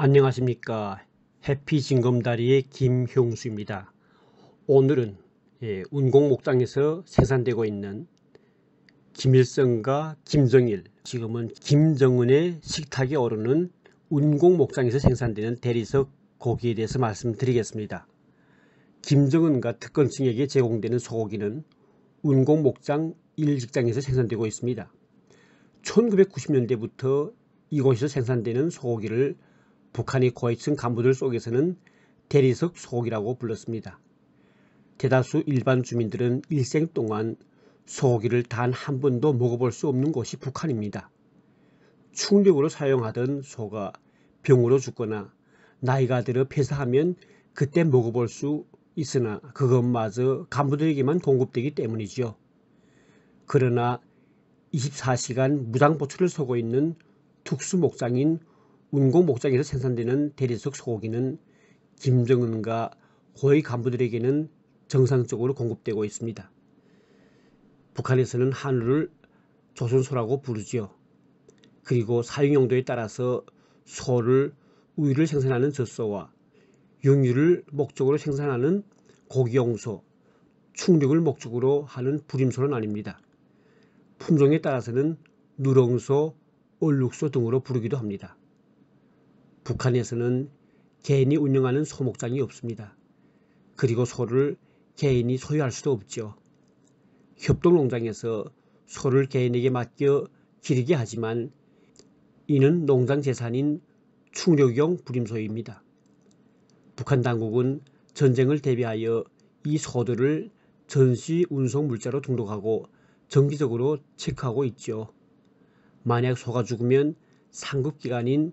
안녕하십니까. 해피징검다리의 김형수입니다. 오늘은 운공목장에서 생산되고 있는 김일성과 김정일, 지금은 김정은의 식탁에 오르는 운공목장에서 생산되는 대리석 고기에 대해서 말씀드리겠습니다. 김정은과 특권층에게 제공되는 소고기는 운공목장 1직장에서 생산되고 있습니다. 1990년대부터 이곳에서 생산되는 소고기를 북한의 고위층 간부들 속에서는 대리석 소고기라고 불렀습니다. 대다수 일반 주민들은 일생 동안 소고기를 단 한 번도 먹어볼 수 없는 곳이 북한입니다. 충격으로 사용하던 소가 병으로 죽거나 나이가 들어 폐사하면 그때 먹어볼 수 있으나 그것마저 간부들에게만 공급되기 때문이지요. 그러나 24시간 무장보초를 서고 있는 특수목장인 운공목장에서 생산되는 대리석 소고기는 김정은과 고위 간부들에게는 정상적으로 공급되고 있습니다. 북한에서는 한우를 조선소라고 부르지요. 그리고 사육용도에 따라서 소를 우유를 생산하는 젖소와 육류를 목적으로 생산하는 고기용소, 충육을 목적으로 하는 부림소로 나뉩니다. 품종에 따라서는 누렁소, 얼룩소 등으로 부르기도 합니다. 북한에서는 개인이 운영하는 소목장이 없습니다. 그리고 소를 개인이 소유할 수도 없죠. 협동농장에서 소를 개인에게 맡겨 기르게 하지만 이는 농장 재산인 충력용 부림소입니다. 북한 당국은 전쟁을 대비하여 이 소들을 전시 운송 물자로 등록하고 정기적으로 체크하고 있죠. 만약 소가 죽으면 상급기관인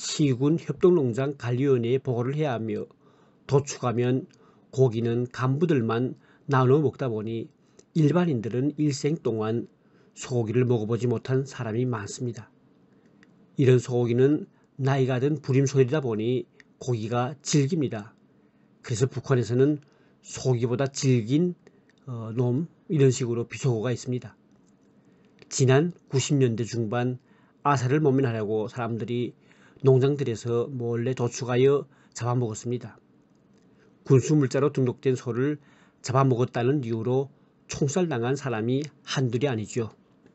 시군협동농장관리위원회에 보고를 해야 하며 도축하면 고기는 간부들만 나눠 먹다 보니 일반인들은 일생 동안 소고기를 먹어보지 못한 사람이 많습니다. 이런 소고기는 나이가 든 부림소들이다 보니 고기가 질깁니다. 그래서 북한에서는 소고기보다 질긴 놈 이런 식으로 비속어가 있습니다. 지난 90년대 중반 아사를 모면하려고 사람들이 농장들에서 몰래 도축하여 잡아먹었습니다. 군수물자로 등록된 소를 잡아먹었다는 이유로 총살당한 사람이 한둘이 아니죠.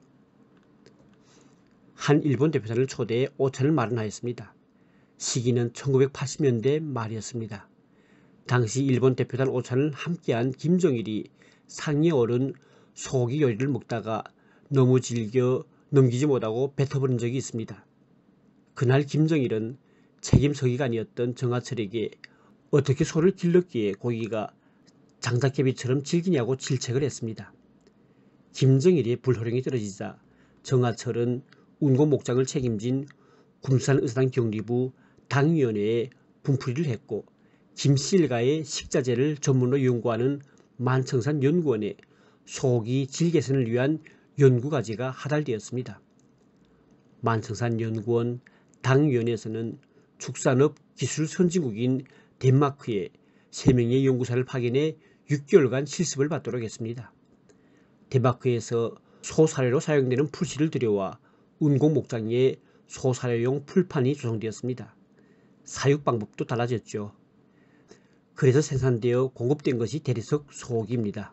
한 일본 대표단을 초대해 오찬을 마련하였습니다. 시기는 1980년대 말이었습니다. 당시 일본 대표단 오찬을 함께한 김정일이 상에 오른 소고기 요리를 먹다가 너무 질겨 넘기지 못하고 뱉어버린 적이 있습니다. 그날 김정일은 책임서기관이었던 정하철에게 어떻게 소를 길렀기에 고기가 장작개비처럼 질기냐고 질책을 했습니다. 김정일의 불호령이 떨어지자 정하철은 운공목장을 책임진 군산의사당 경리부 당위원회에 분풀이를 했고 김씨 일가의 식자재를 전문으로 연구하는 만청산 연구원에 소고기 질 개선을 위한 연구과제가 하달되었습니다. 만청산 연구원 당위원회에서는 축산업 기술 선진국인 덴마크에 3명의 연구사를 파견해 6개월간 실습을 받도록 했습니다. 덴마크에서 소사료로 사용되는 풀씨를 들여와 운공목장에 소사료용 풀판이 조성되었습니다. 사육 방법도 달라졌죠. 그래서 생산되어 공급된 것이 대리석 소고기입니다.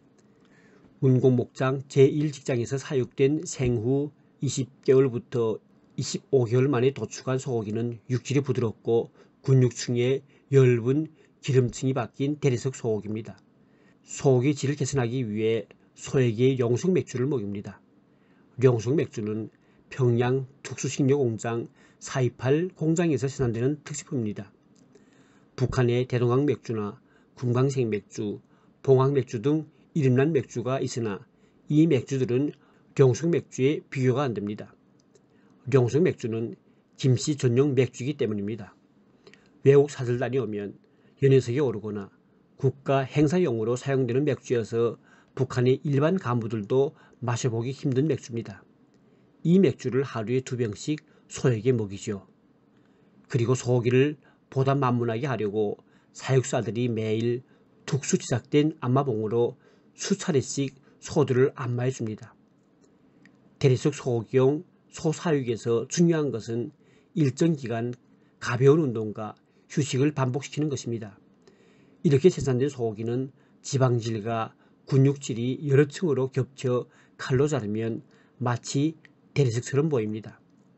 운공목장 제1직장에서 사육된 생후 20개월부터 25개월 만에 도축한 소고기는 육질이 부드럽고 근육층에 엷은 기름층이 박힌 대리석 소고기입니다. 소고기 질을 개선하기 위해 소에게 용숙맥주를 먹입니다. 용숙맥주는 평양 특수식료공장 428 공장에서 생산되는 특식품입니다. 북한의 대동강 맥주나 금강생 맥주, 봉황 맥주 등 이름난 맥주가 있으나 이 맥주들은 용숙 맥주에 비교가 안됩니다. 용숙 맥주는 김씨 전용 맥주이기 때문입니다. 외국 사절단이 오면 연회석에 오르거나 국가 행사용으로 사용되는 맥주여서 북한의 일반 간부들도 마셔보기 힘든 맥주입니다. 이 맥주를 하루에 2병씩 소에게 먹이죠. 그리고 소고기를 보다 만문하게 하려고 사육사들이 매일 특수 제작된 안마봉으로 수차례씩 소들을 안마해 줍니다. 대리석 소고기용 소사육에서 중요한 것은 일정 기간 가벼운 운동과 휴식을 반복시키는 것입니다. 이렇게 생산된 소고기는 지방질과 근육질이 여러 층으로 겹쳐 칼로 자르면 마치 대리석처럼 보입니다.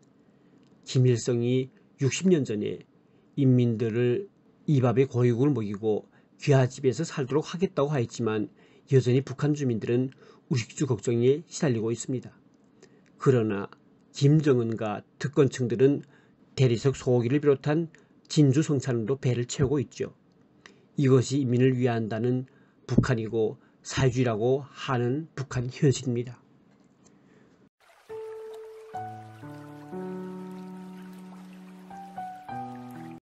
김일성이 60년 전에 인민들을 이 밥에 고육을 먹이고 귀하집에서 살도록 하겠다고 하였지만 여전히 북한 주민들은 우식주 걱정에 시달리고 있습니다. 그러나 김정은과 특권층들은 대리석 소고기를 비롯한 진주 성찬으로 배를 채우고 있죠. 이것이 인민을 위한다는 북한이고 사회주의라고 하는 북한 현실입니다.